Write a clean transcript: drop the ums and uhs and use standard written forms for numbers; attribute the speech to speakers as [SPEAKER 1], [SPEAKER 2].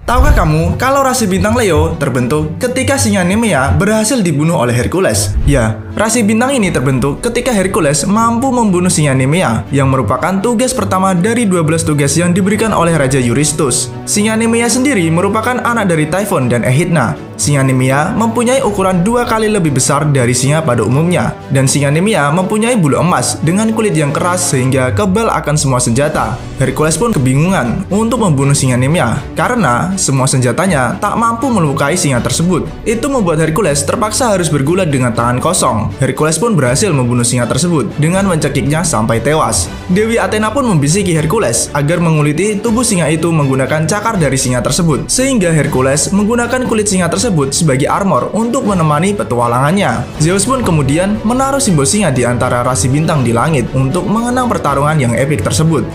[SPEAKER 1] Tahukah kamu kalau rasi bintang Leo terbentuk ketika singa Nemea berhasil dibunuh oleh Hercules? Ya, rasi bintang ini terbentuk ketika Hercules mampu membunuh singa Nemea yang merupakan tugas pertama dari 12 tugas yang diberikan oleh Raja Eurystheus. Singa Nemea sendiri merupakan anak dari Typhon dan Echidna. Singa Nemea mempunyai ukuran 2 kali lebih besar dari singa pada umumnya, dan singa Nemea mempunyai bulu emas dengan kulit yang keras sehingga kebal akan semua senjata. Hercules pun kebingungan untuk membunuh singa Nemea karena semua senjatanya tak mampu melukai singa tersebut. Itu membuat Hercules terpaksa harus bergulat dengan tangan kosong. Hercules pun berhasil membunuh singa tersebut dengan mencekiknya sampai tewas. Dewi Athena pun membisiki Hercules agar menguliti tubuh singa itu menggunakan cakar dari singa tersebut, sehingga Hercules menggunakan kulit singa tersebut sebagai armor untuk menemani petualangannya. Zeus pun kemudian menaruh simbol singa di antara rasi bintang di langit untuk mengenang pertarungan yang epik tersebut.